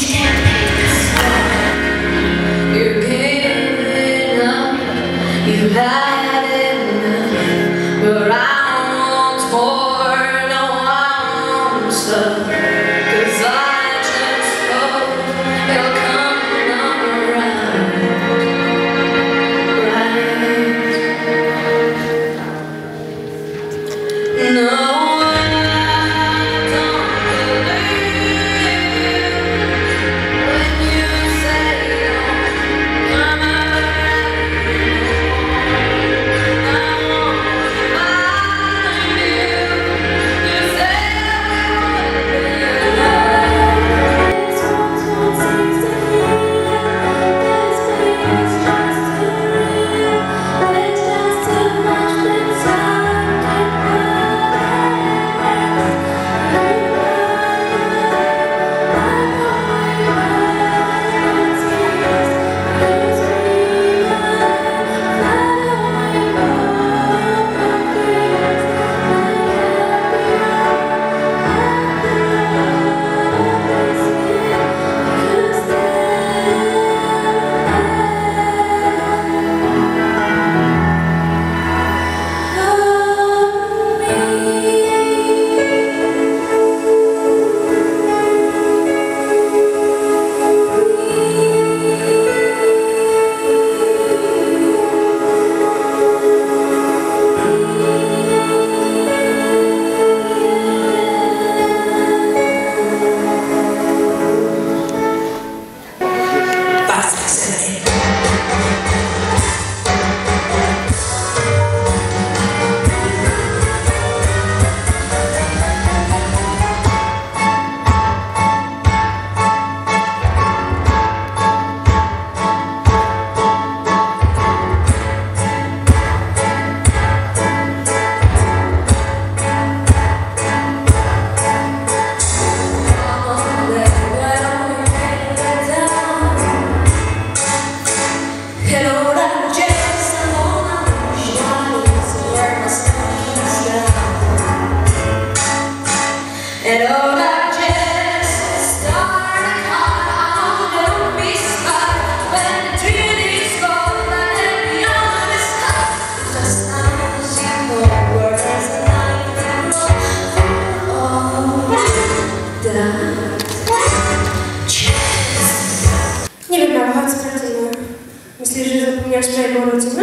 Zapomniałaś mojego urodziny?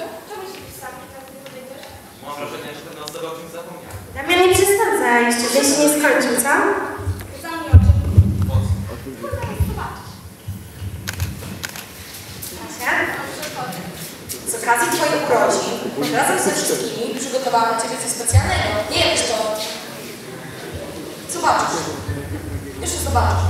Mam wrażenie, że ten osoba o czymś zapomniała. Damian, nie przesadzaj, jeszcze dzień się nie skończył, co? Kasia? Z okazji twoich urodzin, razem ze wszystkimi przygotowałam dla ciebie coś specjalnego. Nie wiesz to. Zobaczysz. Jeszcze zobaczysz.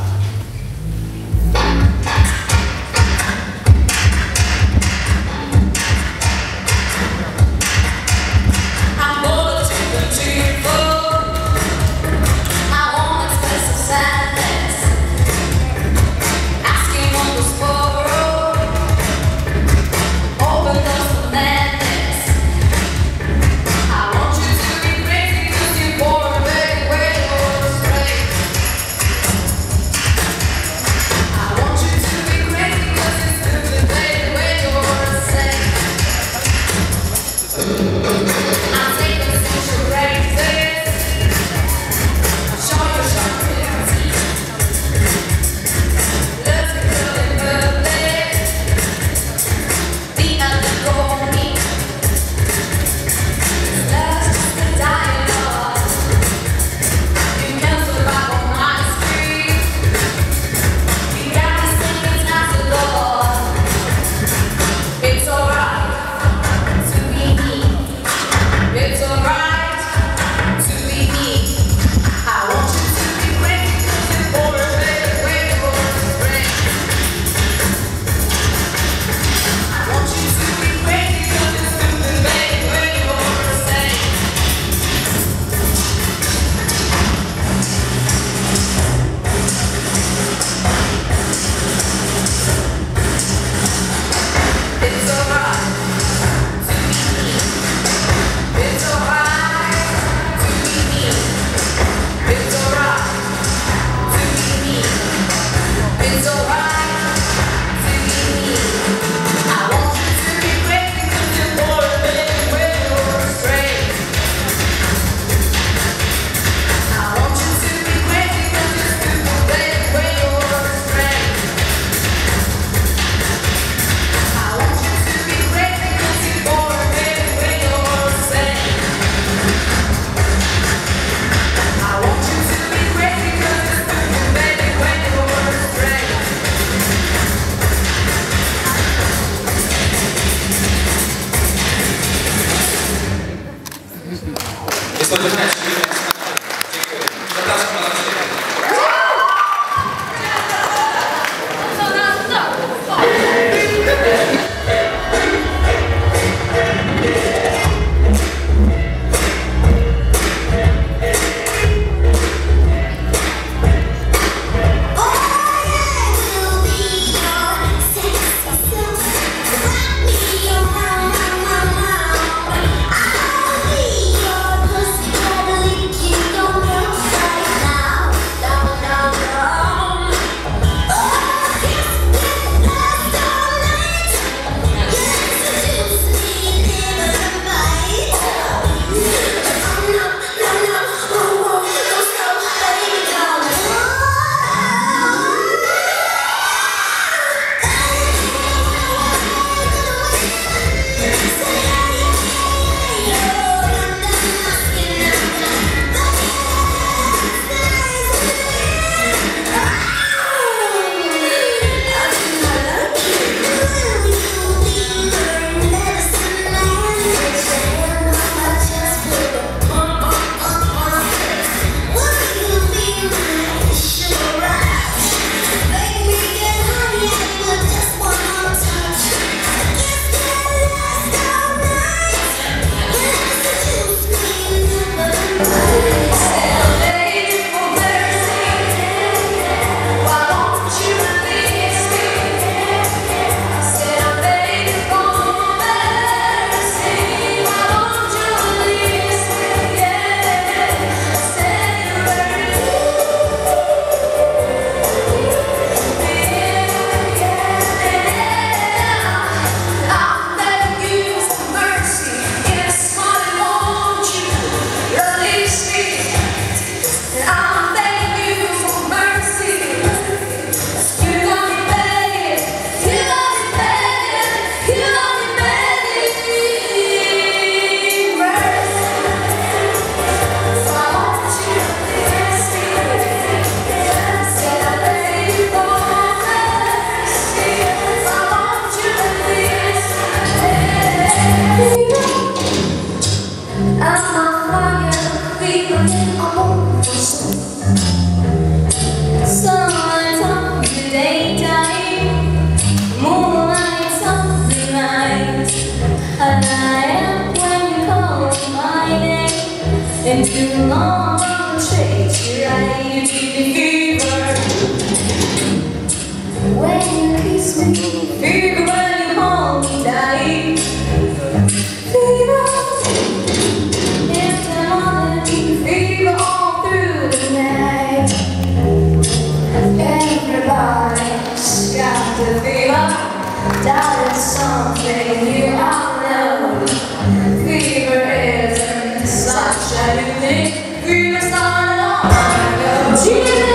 fever in all sunlight on the daytime, moonlight on the night. And I am when you call my name, and too long on the trees you ride. You give me fever when you kiss me, fever when you hold me tight. Fever in the morning, fever all through the night. Everybody's got the fever, that is something you all know. Fever isn't such a new thing, fever's not at all. Jesus.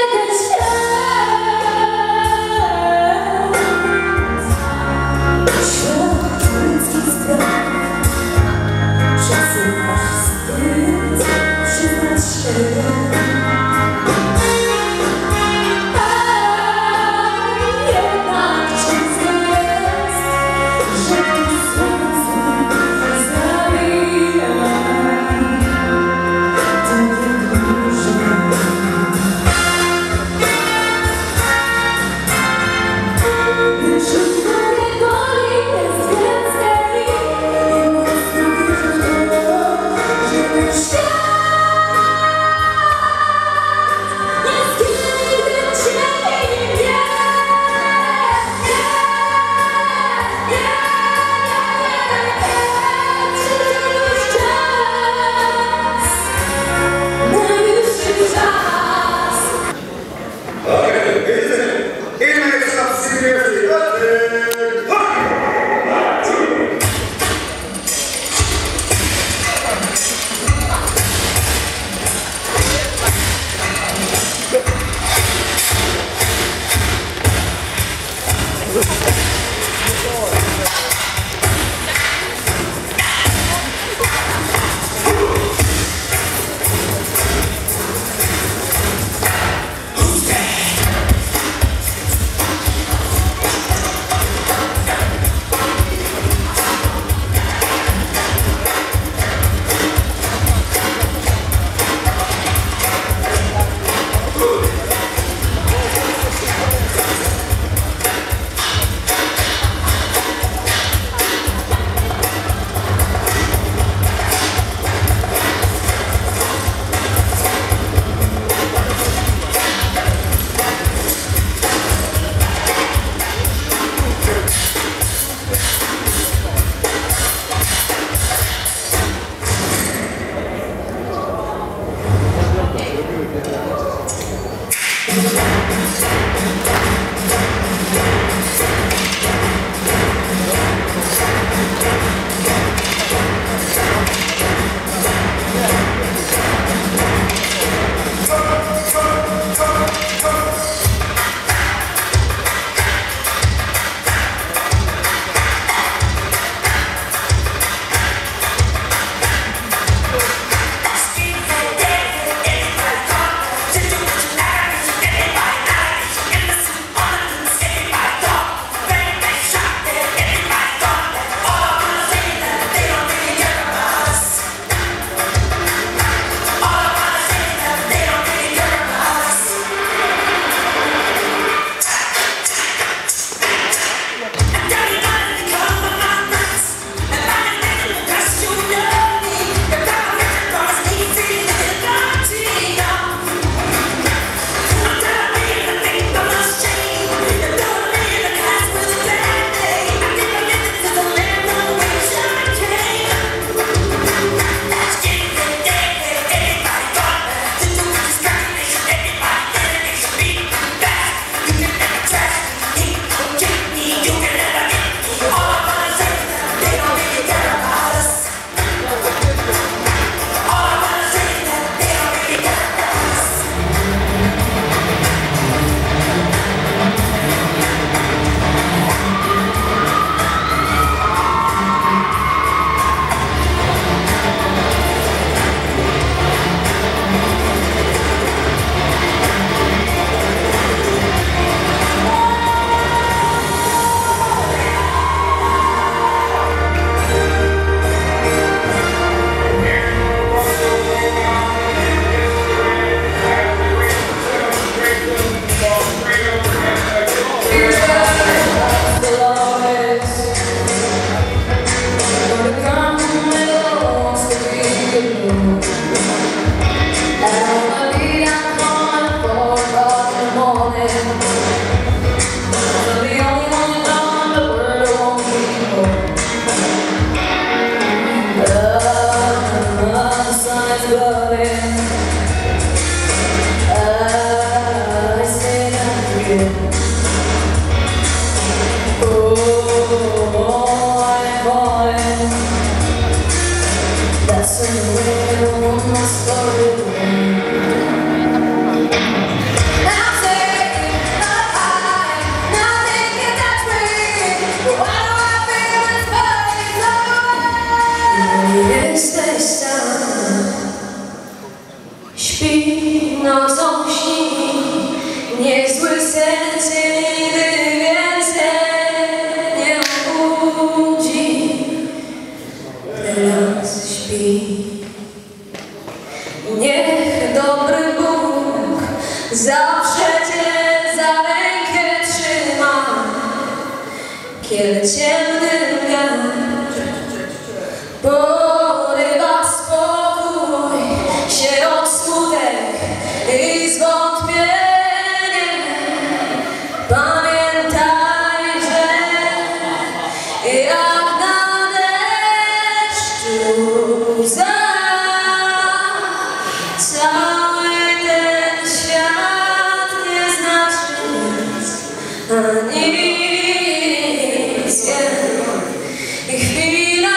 That's when the world must go. Jesteś tam, śpi nocą śni, niezły sen cię nigdy więcej nie obudzi. Teraz śpi. Niech dobry Bóg zawsze cię za rękę trzyma, kiedy ciemny wiatr porywa spokój, sierot smutek i zwątpienie. Pamiętaj, że jak na deszczu łza, cały ten świat nie znaczy nic, a nic i chwila,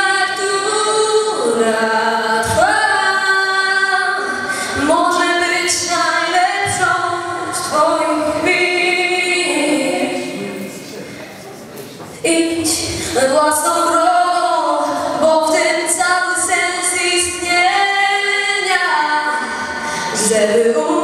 która trwa, może być najlepszą z twoich chwil. Idź własną drogą, bo w tym cały sens istnienia, żeby